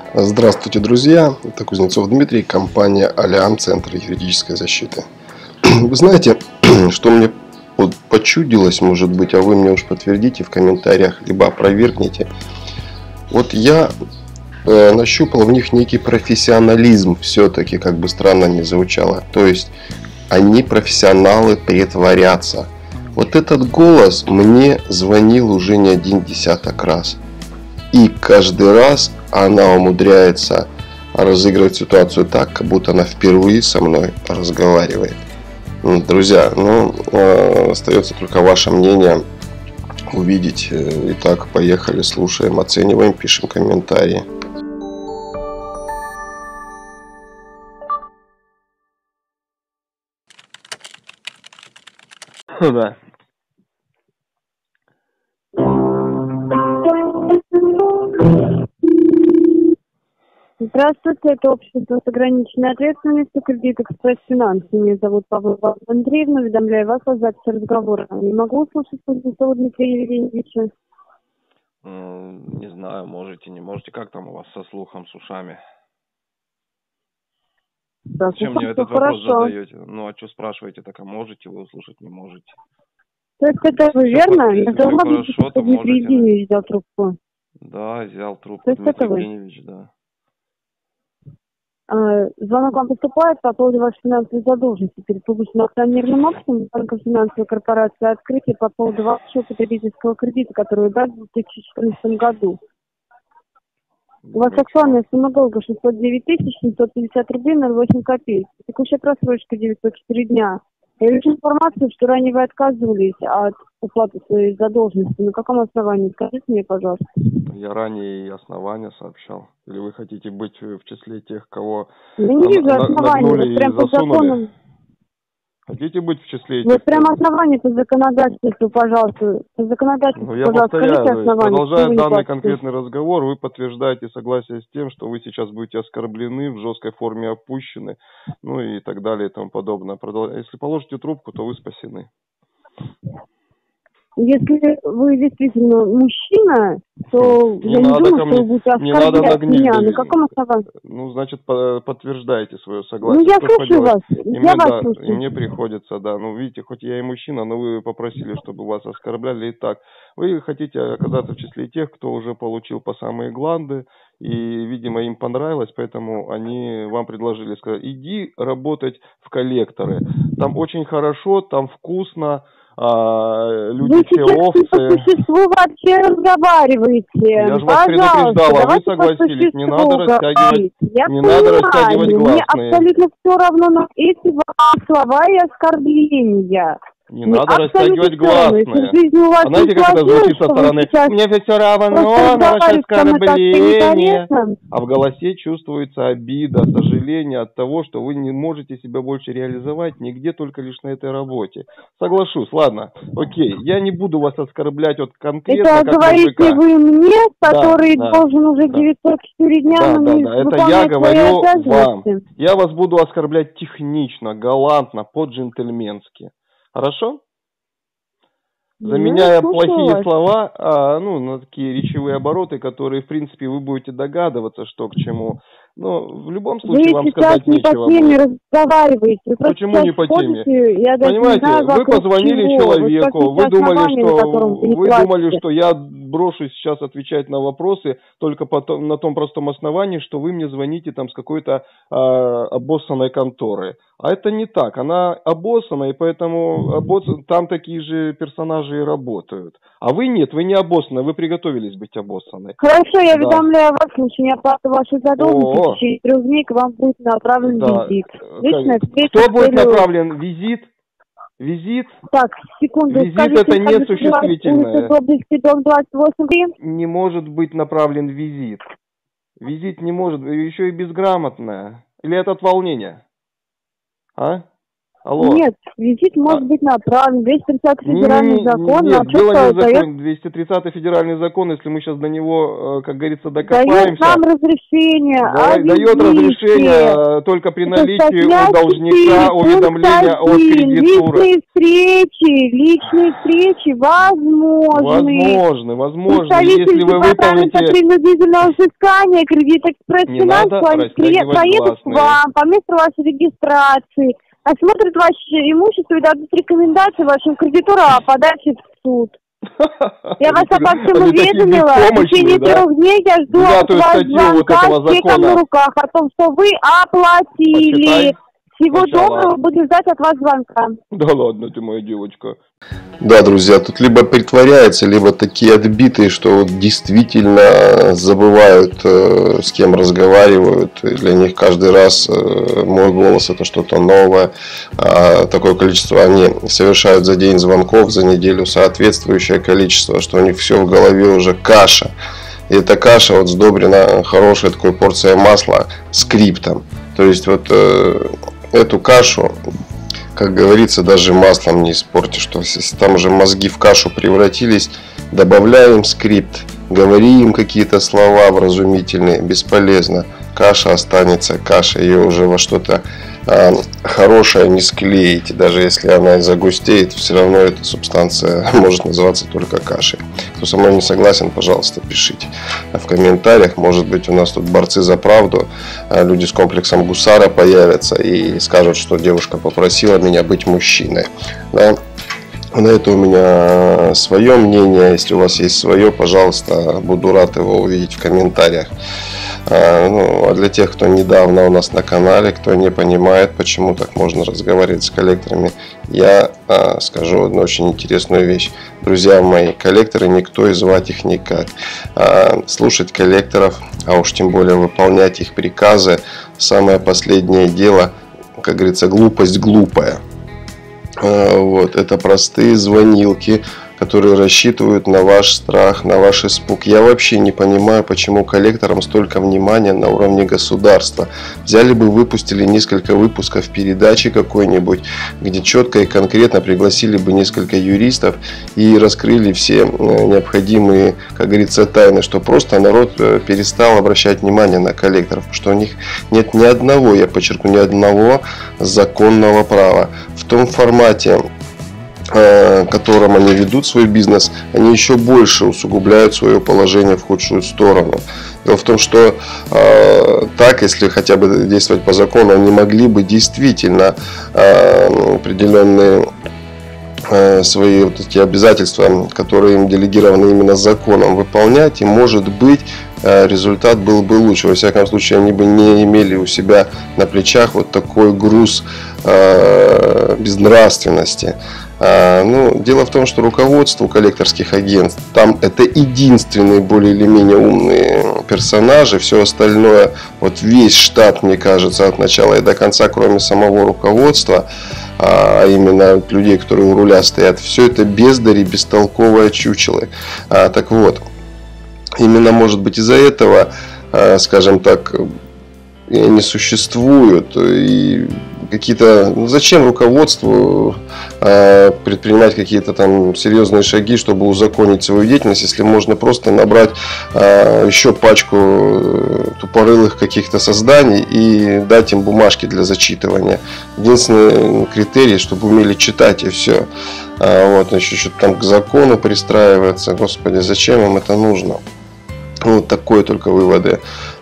Здравствуйте, друзья! Это Кузнецов Дмитрий, компания Allianz, Центр юридической защиты. Вы знаете, что мне почудилось, может быть, а вы мне уж подтвердите в комментариях, либо опровергните. Вот я нащупал в них некий профессионализм, все-таки, как бы странно ни звучало. То есть, они профессионалы притворятся. Вот этот голос мне звонил уже не один десяток раз. И каждый раз она умудряется разыгрывать ситуацию так, как будто она впервые со мной разговаривает. Друзья, остается только ваше мнение увидеть. Итак, поехали, слушаем, оцениваем, пишем комментарии. Да. Здравствуйте, это общество с ограниченной ответственностью кредит «Экспресс-финанс». Меня зовут Павел Андреевна, уведомляю вас о записи разговора. Не могу услышать Кузнецова Дмитрия Евгеньевича. Не знаю, можете, не можете. Как там у вас со слухом, с ушами? Да, Зачем мне этот вопрос задаете? Ну, а что спрашиваете, так а можете вы услышать, не можете? То есть это вы верно? Если Я все должна хорошо, быть, то Дмитрий можете. Евгеньевич взял трубку. Да, взял трубку. То есть Дмитрий это вы? Евгеньевич, да. Звонок вам поступает по поводу вашей финансовой задолженности перед публичным акционерным обществом Банка финансовой корпорации «Открытие» по поводу вашего потребительского кредита, который вы дали в 2014 году. У вас актуальная сумма долга 609 750 рублей 08 копеек. Текущая просрочка 904 дня. Я вижу информацию, что ранее вы отказывались от уплаты своей задолженности. На каком основании? Скажите мне, пожалуйста. Я ранее и основания сообщал. Или вы хотите быть в числе тех, кого Я не вижу оснований. нагнули Вот прям и по засунули? законам. Хотите быть в числе этих? Вот прямо основания по законодательству, пожалуйста. По законодательству, Я пожалуйста, скажите повторяю, основания. продолжая не данный платите? конкретный разговор, вы подтверждаете согласие с тем, что вы сейчас будете оскорблены, в жесткой форме опущены, ну и так далее и тому подобное. Если положите трубку, то вы спасены. Если вы действительно мужчина, то я не думаю, что вы будете оскорблять меня. На каком основании? Ну, значит, подтверждаете свое согласие. Ну, я слушаю вас. Я вас слушаю. И мне приходится, да. Ну, видите, хоть я и мужчина, но вы попросили, чтобы вас оскорбляли. Итак, вы хотите оказаться в числе тех, кто уже получил по самые гланды, и, видимо, им понравилось, поэтому они вам предложили сказать: иди работать в коллекторы. Там очень хорошо, там вкусно. Люди все овцы. Вы по существу вообще разговариваете. Я же вас предупреждал, а вы согласились. Не надо растягивать гласные. Мне абсолютно все равно на эти слова и оскорбления. Не надо растягивать гласные. А знаете, как это звучит со стороны? Мне все равно на ваше оскорбление. А в голосе чувствуется обида, сожаление от того, что вы не можете себя больше реализовать нигде, только лишь на этой работе. Соглашусь, ладно, окей. Я не буду вас оскорблять вот конкретно. Это говорите вы мне, который должен уже 904 дня, это я говорю вам. Я вас буду оскорблять технично, галантно, по-джентльменски. Хорошо? Заменяя плохие слова, на такие речевые обороты, которые, в принципе, вы будете догадываться, что к чему. Но в любом случае вам сказать нечего. Вы сейчас не по теме разговариваете. Почему не по теме? Понимаете, вы позвонили человеку, вы думали, что я брошусь сейчас отвечать на вопросы только на том простом основании, что вы мне звоните там с какой-то обоссанной конторы. А это не так, она обоссана, и поэтому там такие же персонажи и работают. А вы нет, вы не обоссаны, вы приготовились быть обоссаны. Хорошо, я уведомляю вас, в случае оплаты вашей задолженности, в течение 3 дней к вам будет направлен визит. Кто будет направлен? Визит? Визит? Так, секунду. Визит это не существительное. Дом 28. Не может быть направлен визит. Визит не может, еще и безграмотная. Или это от волнения? А Алло. Нет, визит может быть направлен. 230 федеральный закон. Нет, дело не закон. 230 федеральный закон, если мы сейчас до него, как говорится, докопаемся. Дает нам разрешение. Дает разрешение только при наличии у должника уведомления о кредитуре. Личные встречи возможны. Возможно. Если вы выполните... принудительного взыскания кредита экспресс-финанс проедут к вам по месту вашей регистрации, осмотрят ваше имущество и дадут рекомендации вашим кредиторам о подаче в суд. Я вас обо всем уведомила. В течение 3 дней я жду от вас звонка с чеком на руках о том, что вы оплатили. Всего доброго, буду ждать от вас звонка. Да ладно ты, моя девочка. Да, друзья, тут либо притворяются, либо такие отбитые, что вот действительно забывают, с кем разговаривают. Для них каждый раз мой голос — это что-то новое. Такое количество они совершают за день звонков, за неделю соответствующее количество, что у них все в голове уже каша. И эта каша вот сдобрена хорошей такой порцией масла, скриптом. То есть вот эту кашу, как говорится, даже маслом не испортишь. Что если там уже мозги в кашу превратились, добавляем скрипт, говори им какие-то слова вразумительные, бесполезно. Каша останется кашей, ее уже во что-то хорошее не склеите. Даже если она и загустеет, все равно эта субстанция может называться только кашей. Кто со мной не согласен, пожалуйста, пишите в комментариях. Может быть, у нас тут борцы за правду, люди с комплексом гусара появятся и скажут, что девушка попросила меня быть мужчиной. Да? На это у меня свое мнение. Если у вас есть свое, пожалуйста, буду рад его увидеть в комментариях. А для тех, кто недавно у нас на канале, кто не понимает, почему так можно разговаривать с коллекторами, я скажу одну очень интересную вещь. Друзья мои, коллекторы никто и звать их никак. Слушать коллекторов, а уж тем более выполнять их приказы, самое последнее дело, как говорится, глупость глупая. Вот, это простые звонилки, которые рассчитывают на ваш страх, на ваш испуг. Я вообще не понимаю, почему коллекторам столько внимания на уровне государства. Взяли бы, выпустили несколько выпусков передачи какой-нибудь, где четко и конкретно пригласили бы несколько юристов и раскрыли все необходимые, как говорится, тайны, что просто народ перестал обращать внимание на коллекторов, что у них нет ни одного, я подчеркну, ни одного законного права. В том формате, которым они ведут свой бизнес, они еще больше усугубляют свое положение в худшую сторону. Дело в том, что так, если хотя бы действовать по закону, они могли бы действительно определенные свои вот эти обязательства, которые им делегированы именно законом, выполнять, и, может быть, результат был бы лучше. Во всяком случае, они бы не имели у себя на плечах вот такой груз безнравственности. Дело в том, что руководство коллекторских агентств, там это единственные более или менее умные персонажи. Все остальное, вот весь штат, мне кажется, от начала и до конца, кроме самого руководства, а именно людей, которые у руля стоят, все это бездари, бестолковые чучелы. Так вот, именно, может быть, из-за этого, скажем так, не существуют и какие-то... Зачем руководству предпринимать какие-то там серьезные шаги, чтобы узаконить свою деятельность, если можно просто набрать еще пачку тупорылых каких-то созданий и дать им бумажки для зачитывания. Единственный критерий, чтобы умели читать, и все. Вот, еще что-то там к закону пристраиваться. Господи, зачем им это нужно? Вот такие только выводы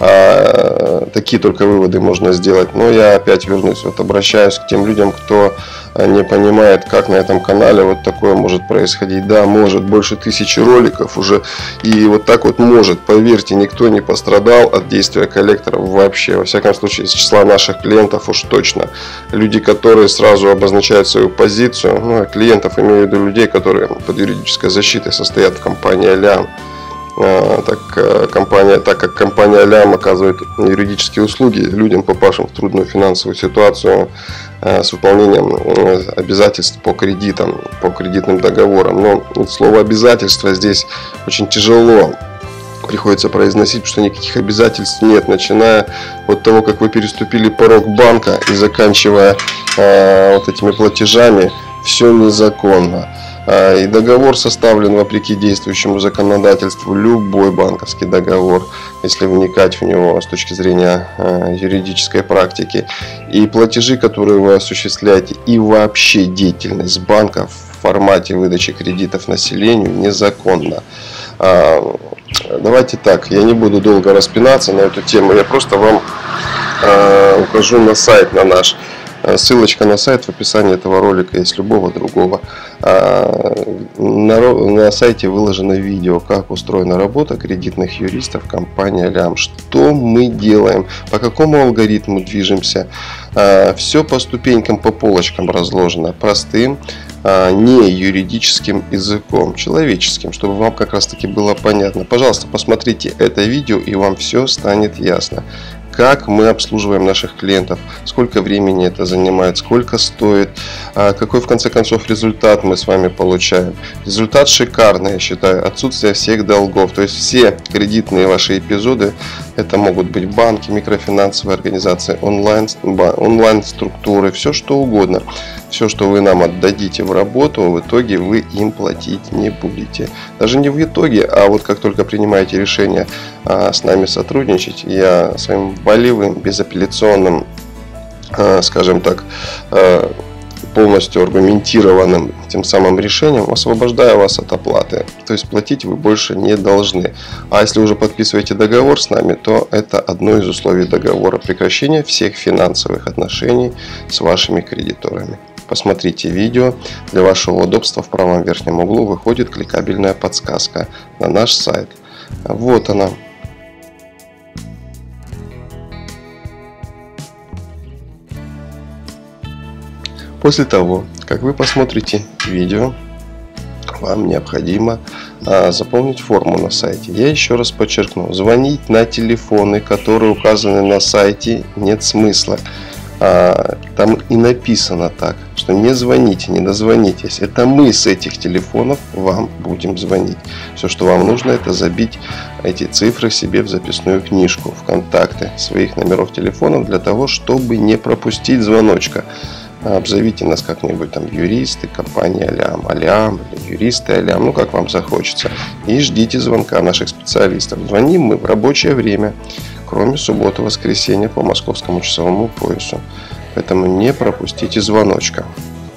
можно сделать. Но я опять вернусь, вот обращаюсь к тем людям, кто не понимает, как на этом канале вот такое может происходить. Да, может, больше 1000 роликов уже, и вот так вот может. Поверьте, никто не пострадал от действия коллекторов вообще. Во всяком случае, из числа наших клиентов уж точно. Люди, которые сразу обозначают свою позицию, клиентов, имею в виду людей, которые под юридической защитой состоят в компании Алиам. Так как компания Алиам оказывает юридические услуги людям, попавшим в трудную финансовую ситуацию с выполнением обязательств по кредитам, по кредитным договорам. Но слово обязательство здесь очень тяжело приходится произносить, потому что никаких обязательств нет, начиная от того, как вы переступили порог банка и заканчивая вот этими платежами, все незаконно. И договор составлен вопреки действующему законодательству, любой банковский договор, если вникать в него с точки зрения юридической практики. И платежи, которые вы осуществляете, и вообще деятельность банка в формате выдачи кредитов населению незаконна. Давайте так, я не буду долго распинаться на эту тему, я просто вам укажу на сайт на наш. Ссылочка на сайт в описании этого ролика есть, любого другого. На сайте выложено видео, как устроена работа кредитных юристов компании Алям. Что мы делаем, по какому алгоритму движемся. Все по ступенькам, по полочкам разложено. Простым, не юридическим языком, человеческим, чтобы вам как раз таки было понятно. Пожалуйста, посмотрите это видео, и вам все станет ясно. Как мы обслуживаем наших клиентов, сколько времени это занимает, сколько стоит, какой в конце концов результат мы с вами получаем. Результат шикарный, я считаю, отсутствие всех долгов. То есть все кредитные ваши эпизоды, это могут быть банки, микрофинансовые организации, онлайн-структуры, все что угодно. Все, что вы нам отдадите в работу, в итоге вы им платить не будете. Даже не в итоге, а вот как только принимаете решение с нами сотрудничать, я своим волевым, безапелляционным, скажем так, полностью аргументированным тем самым решением освобождаю вас от оплаты. То есть платить вы больше не должны. А если уже подписываете договор с нами, то это одно из условий договора: прекращение всех финансовых отношений с вашими кредиторами. Посмотрите видео. Для вашего удобства в правом верхнем углу выходит кликабельная подсказка на наш сайт. Вот она. После того, как вы посмотрите видео, вам необходимо заполнить форму на сайте. Я еще раз подчеркну, звонить на телефоны, которые указаны на сайте, нет смысла. Там и написано так, что не звоните, не дозвонитесь. Это мы с этих телефонов вам будем звонить. Все, что вам нужно, это забить эти цифры себе в записную книжку, в контакты своих номеров телефонов, для того, чтобы не пропустить звоночка. Обзовите нас как-нибудь там юристы компании Алям, или юристы Алям, ну как вам захочется. И ждите звонка наших специалистов. Звоним мы в рабочее время, кроме субботы и воскресенья по московскому часовому поясу. Поэтому не пропустите звоночка.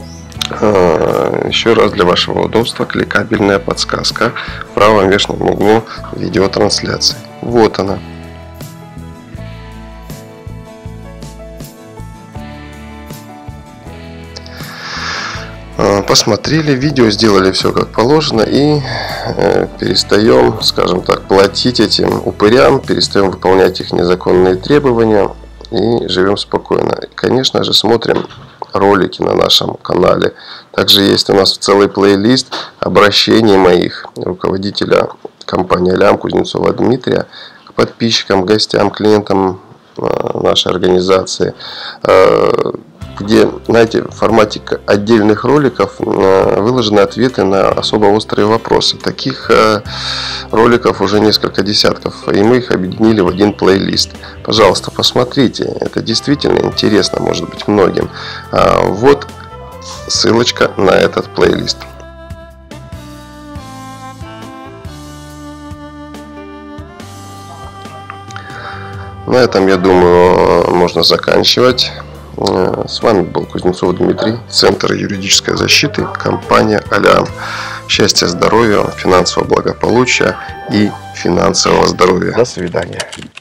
Еще раз для вашего удобства кликабельная подсказка в правом верхнем углу видеотрансляции. Вот она. Посмотрели видео, сделали все как положено и перестаем, скажем так, платить этим упырям, перестаем выполнять их незаконные требования и живем спокойно. И, конечно же, смотрим ролики на нашем канале. Также есть у нас целый плейлист обращений моих, руководителя компании Алям Кузнецова Дмитрия, к подписчикам, гостям, клиентам нашей организации, где, знаете, в формате отдельных роликов выложены ответы на особо острые вопросы. Таких роликов уже несколько десятков, и мы их объединили в один плейлист. Пожалуйста, посмотрите, это действительно интересно, может быть, многим. Вот ссылочка на этот плейлист. На этом, я думаю, можно заканчивать. С вами был Кузнецов Дмитрий, Центр юридической защиты, компания Алям. Счастья, здоровья, финансового благополучия и финансового здоровья. До свидания.